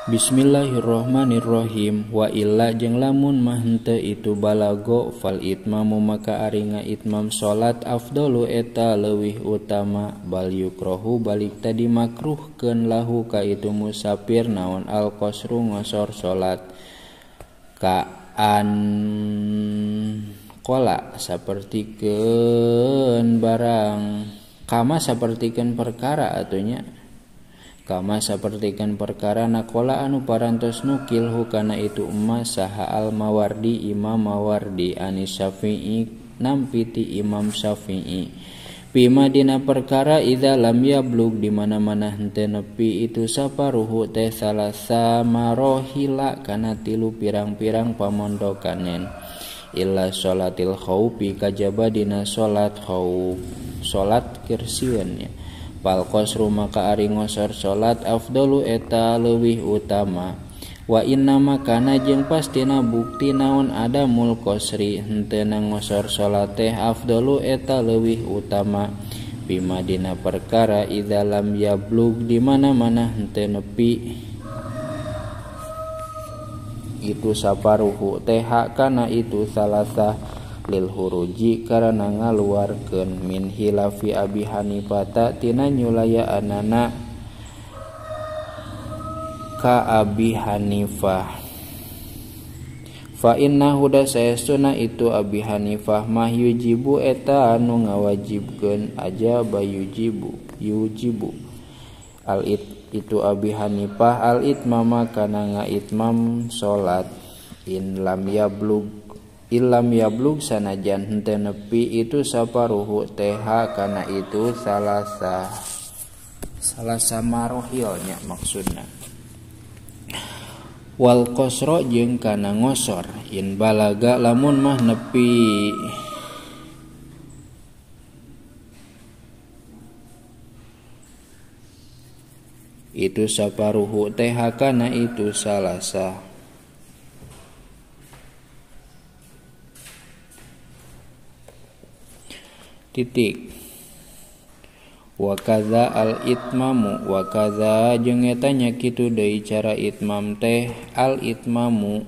Bismillahirrahmanirrahim. Wa illa jeung lamun mah henteu itu balago fal itmamu maka ari ngaitmam salat afdalu eta leuwih utama bal yukrahu balik tadi makruhkeun lahu ka itu musafir naon al qasru ngosor salat ka an qala sapertikeun barang kama sapertikeun perkara atunya kama sapertikeun perkara nakola anu parantos nukil hukana itu emas saha al Mawardi Imam Mawardi anis Syafi'i nampiti Imam Syafi'i pima dina perkara idza lam yablug di mana-mana henteu nepi itu saparuhu teh salasa marohila kana tilu pirang-pirang pamondokanen illa sholatil khaufi kajaba dina salat khauf salat kersieunnya fal qasru maka ari ngosor salat afdalu eta leuwih utama wa inna makana jeung pastina bukti naon adamul qasri henteu ngosor salat teh afdalu eta leuwih utama bima dina perkara idza lam yablug di mana-mana henteu nepi itu saparuhu teh kana itu salasa lil huruji karena ngaluarkeun min hilafi Abi Hanifah tina nyulaya anana ka Abi Hanifah fa inna huda sayastuna itu Abi Hanifah mah yujibu eta anu ngawajibkeun aja bayujibu yujibu al itu Abi Hanifah al itmama kana ngaitmam salat in lam yablug Ilam yablug sanajan henteu nepi itu saparuhu teha kana itu salasa marohilnya maksudna wal qasra jeung kana ngosor in balaga lamun mah nepi itu saparuhu teha kana itu salasa titik wa kadza al itmamu wa kadza jeung eta nya kitu deui cara itmam teh al itmamu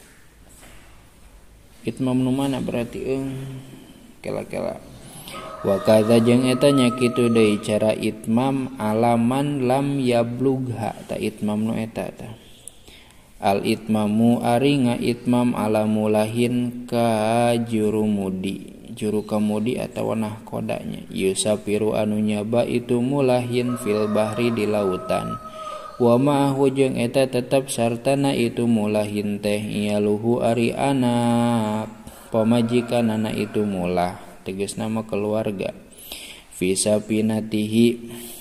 nu mana berarti kela-kela wa kadza jeung eta nya kitu deui cara itmam alaman lam yablugha ta itmam nu eta ta al itmamu ari ngaitmam ala mulahin ka juru kamudi atawa nahkodanya yusafiru anu nyaba itu mulahin fil bahri di lautan wa ma'ahu jeung eta tetep sartana itu mulahin teh ialuhu ari anak pamajikanana itu mulah tegas nama keluarga fisapinatihi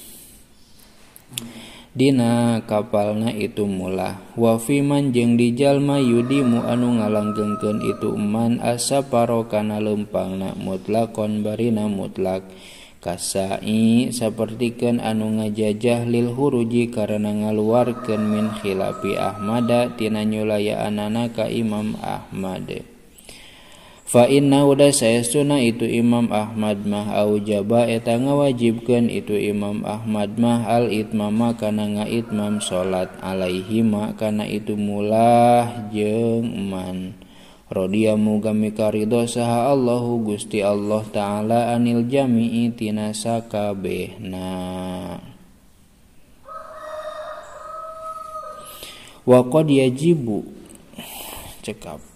dina kapalna itu mulah wa fiman jeung di jalma yudimu anu ngalanggengkeun itu man asaparo kana leumpangna mutlaqon barina mutlak kasai sapertikeun anu ngajajah lil huruji karena ngaluarkeun min khilafi Ahmada tina nyulayaanana ka Imam Ahmad fa inna uda sayastuna itu Imam Ahmad mah aujaba eta ngawajibkeun itu Imam Ahmad mah al itmama kana ngaitmam salat alaihi ma kana itu mulah jeung man radiya muga mikaridho saha Allahu Gusti Allah taala anil jami'i tina sakabehna wa qad yajibu cekap